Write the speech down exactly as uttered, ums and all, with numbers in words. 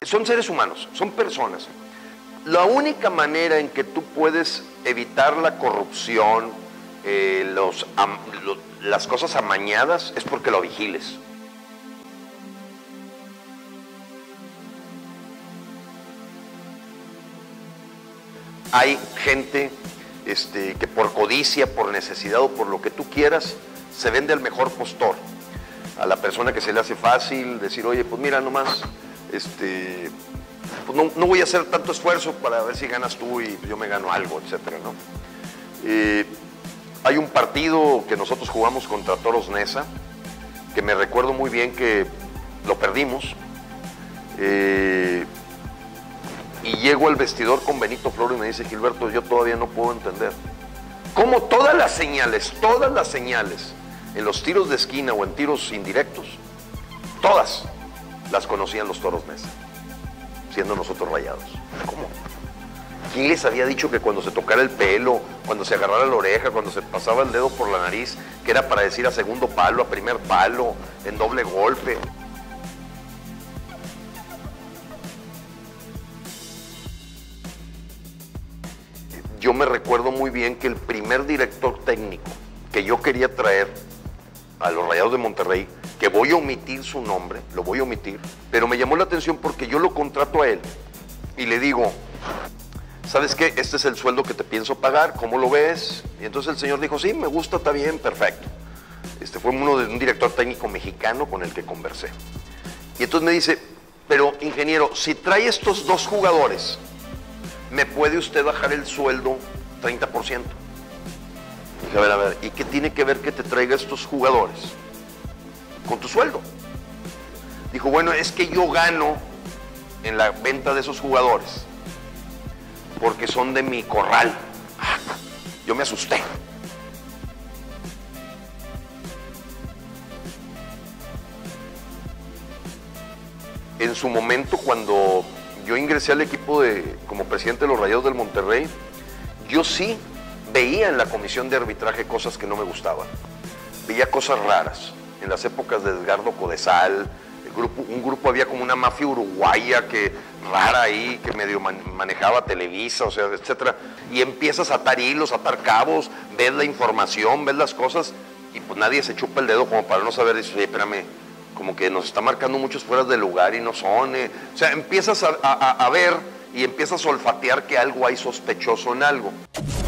son seres humanos, son personas. La única manera en que tú puedes evitar la corrupción, eh, los, am, lo, las cosas amañadas, es porque lo vigiles. Hay gente este, que por codicia, por necesidad o por lo que tú quieras, se vende al mejor postor. A la persona que se le hace fácil decir, oye, pues mira nomás, este, pues no, no voy a hacer tanto esfuerzo para ver si ganas tú y yo me gano algo, etcétera, ¿no? Eh, hay un partido que nosotros jugamos contra Toros Neza, que me recuerdo muy bien que lo perdimos. Eh, y llego al vestidor con Benito Floro y me dice, Gilberto, yo todavía no puedo entender cómo todas las señales, todas las señales, en los tiros de esquina o en tiros indirectos, todas las conocían los Toros Neza, siendo nosotros Rayados. ¿Cómo? ¿Quién les había dicho que cuando se tocara el pelo, cuando se agarrara la oreja, cuando se pasaba el dedo por la nariz, que era para decir a segundo palo, a primer palo, en doble golpe? Yo me recuerdo muy bien que el primer director técnico que yo quería traer a los Rayados de Monterrey, que voy a omitir su nombre, lo voy a omitir, pero me llamó la atención porque yo lo contrato a él y le digo, ¿sabes qué? Este es el sueldo que te pienso pagar, ¿cómo lo ves? Y entonces el señor dijo, sí, me gusta, está bien, perfecto. Este fue uno de un director técnico mexicano con el que conversé. Y entonces me dice, pero ingeniero, si trae estos dos jugadores, ¿me puede usted bajar el sueldo treinta por ciento? Dije, a ver, a ver, ¿y qué tiene que ver que te traiga estos jugadores con tu sueldo? Dijo, bueno, es que yo gano en la venta de esos jugadores porque son de mi corral. Yo me asusté. En su momento, cuando yo ingresé al equipo de, como presidente de los Rayados del Monterrey, yo sí veía en la comisión de arbitraje cosas que no me gustaban. Veía cosas raras. En las épocas de Edgardo Codesal, el grupo, un grupo, había como una mafia uruguaya que rara ahí, que medio man, manejaba Televisa, o sea, etcétera. Y empiezas a atar hilos, a atar cabos, ves la información, ves las cosas, y pues nadie se chupa el dedo como para no saber, dices, oye, espérame, como que nos está marcando muchos fueras de lugar y no son. Eh. O sea, empiezas a, a, a ver y empiezas a olfatear que algo hay sospechoso en algo.